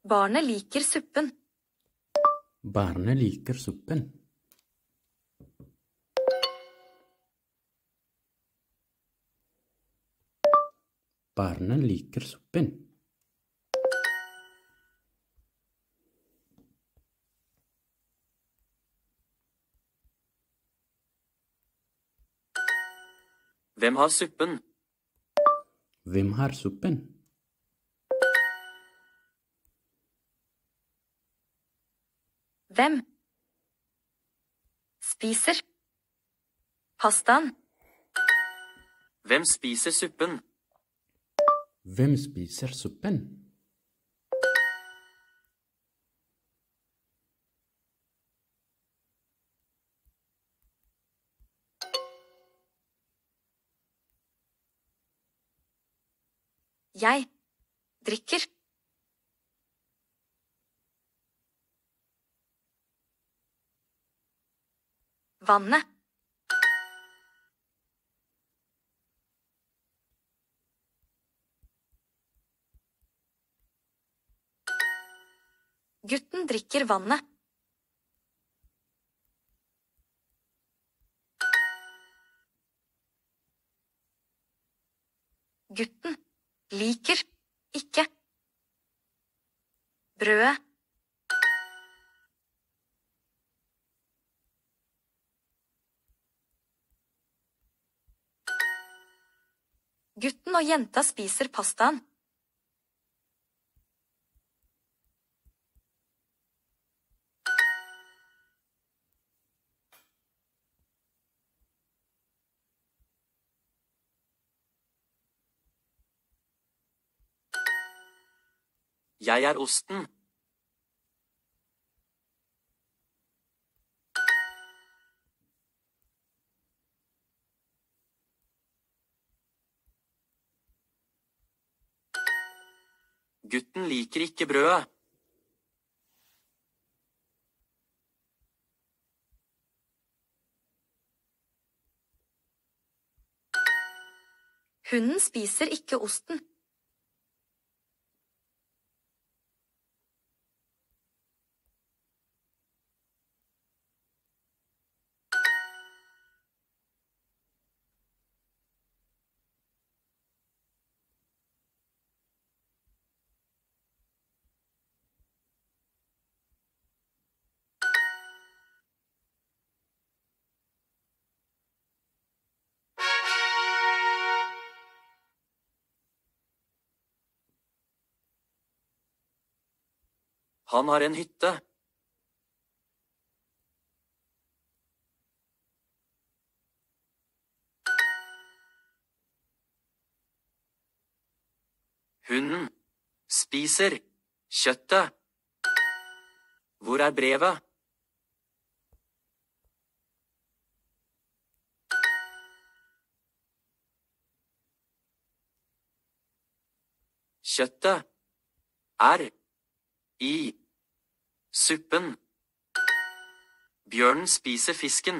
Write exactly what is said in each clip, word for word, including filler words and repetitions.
Barnet liker suppen. Barnet liker suppen. Barnet liker suppen. Hvem har suppen? Hvem har suppen? Hvem spiser pastaen? Hvem spiser suppen? Hvem spiser suppen? Jeg drikker. Vannet. Gutten drikker vannet. Gutten liker ikke brødet. Gutten og jenta spiser pastaen. Jeg er osten. Gutten liker ikke brødet. Hunden spiser ikke osten. Han har en hytte. Hunden spiser kjøttet. Hvor er brevet? Kjøttet er i suppen. Bjørnen spiser fisken.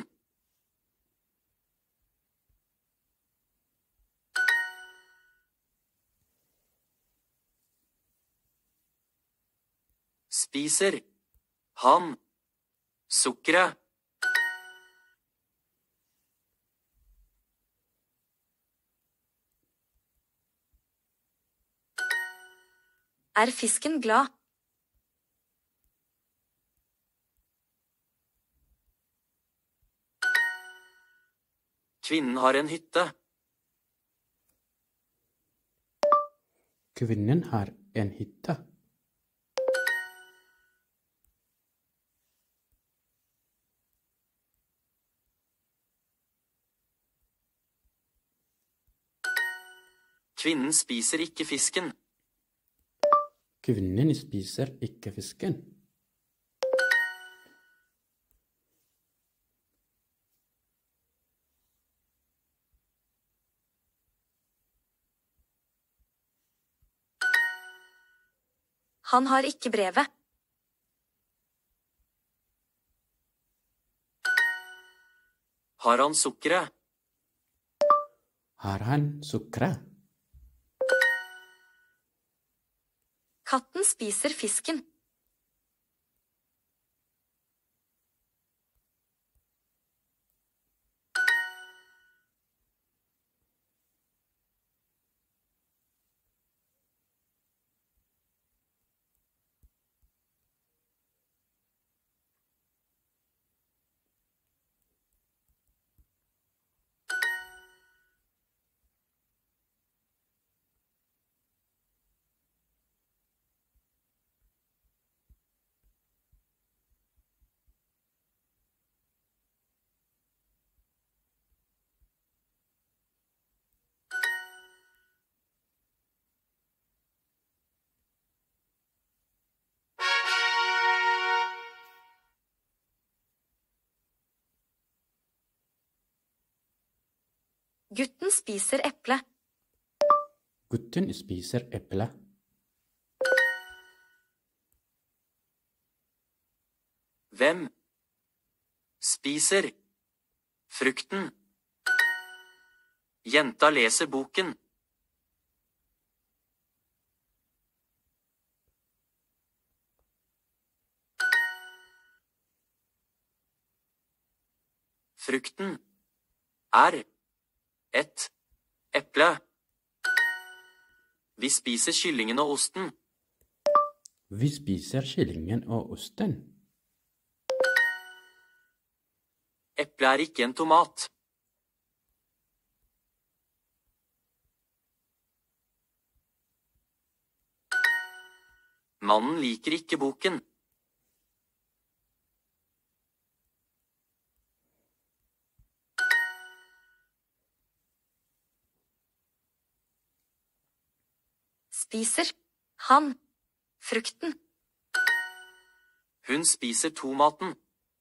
Spiser han sukkeret? Er fisken glad? Kvinnen har en hytte. Kvinnen har en hytte. Kvinnen spiser ikke fisken. Kvinnen spiser ikke fisken. Han har ikke brevet. Har han sukkeret? Har han sukkeret? Katten spiser fisken. Gutten spiser eple. Gutten spiser eple. Hvem spiser frukten? Jenta leser boken. Frukten er et eple. Vi spiser kyllingen og osten. Vi spiser kyllingen og osten. Eple er ikke en tomat. Mannen liker ikke boken. Spiser han frukten? Hun spiser tomaten.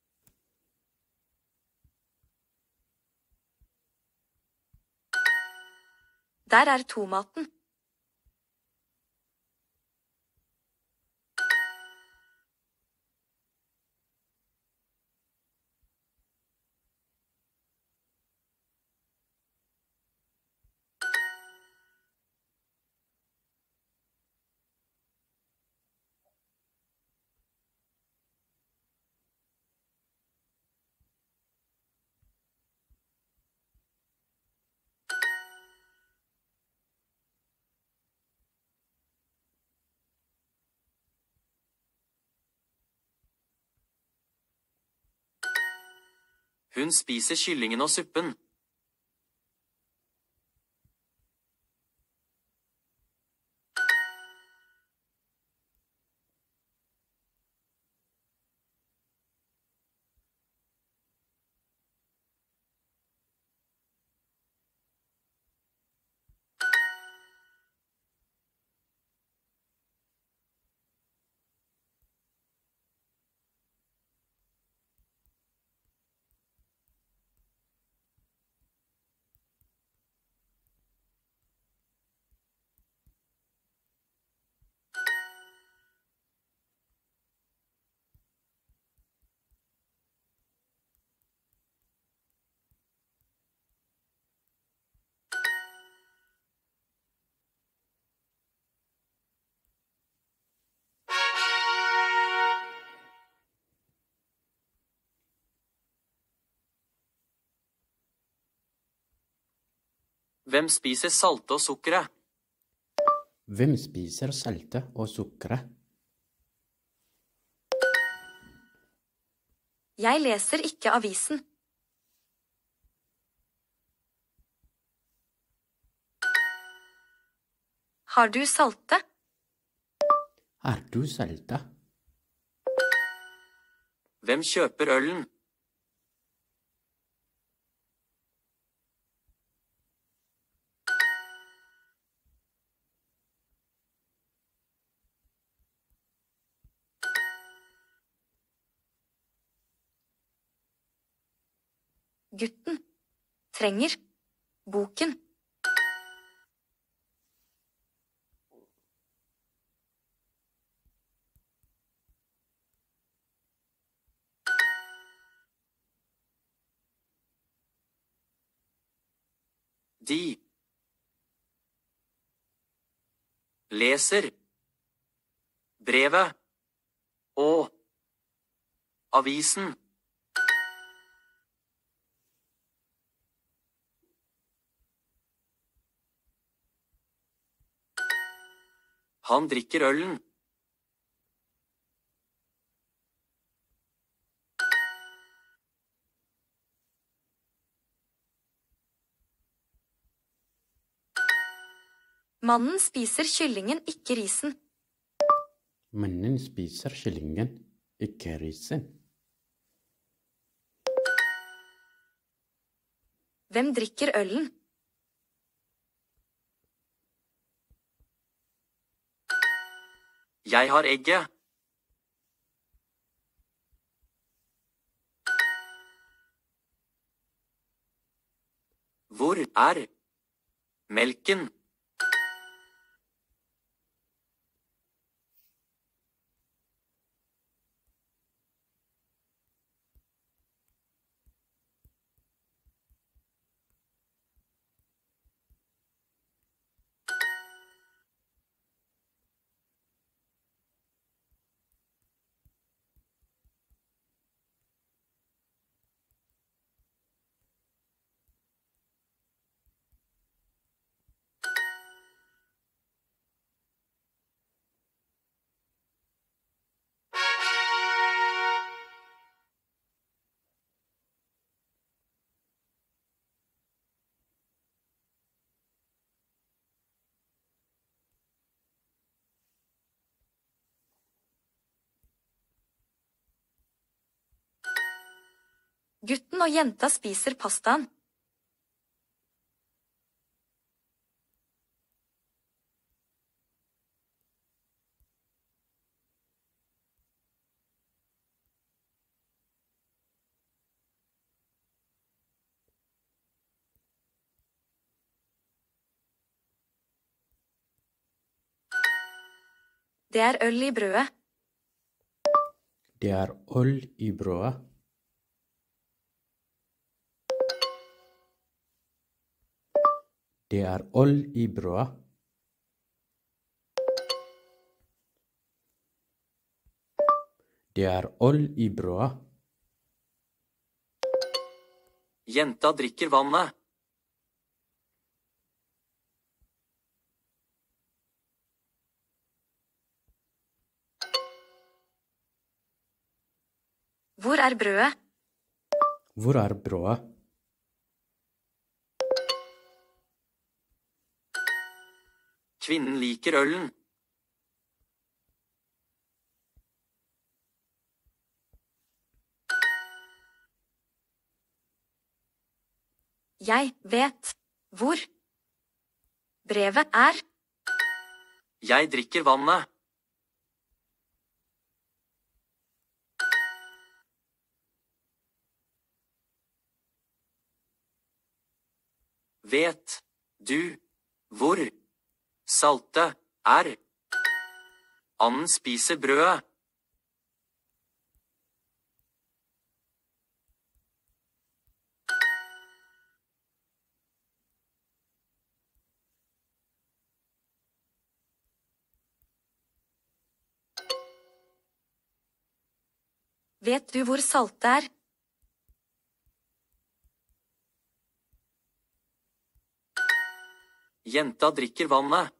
Der er tomaten. Hun spiser kyllingen og suppen. Hvem spiser salte og sukkeret? Hvem spiser salte og sukkeret? Jeg leser ikke avisen. Har du salte? Har du salte? Hvem kjøper ølen? Gutten trenger boken. De leser brevet og avisen. Han drikker ølen. Mannen spiser kyllingen, ikke risen. Mannen spiser kyllingen, ikke risen. Hvem drikker ølen? Jeg har egget. Hvor er melken? Gutten og jenta spiser pastaen. Det er øl i brødet. Det er øl i brødet. Det er øl i brødet. Det er øl i brødet. Jenta drikker vannet. Hvor er brødet? Hvor er brødet? Kvinnen liker ølen. Jeg vet hvor brevet er. Jeg drikker vannet. Vet du hvor saltet er? Anden spiser brødet. Vet du hvor saltet er? Jenta drikker vannet.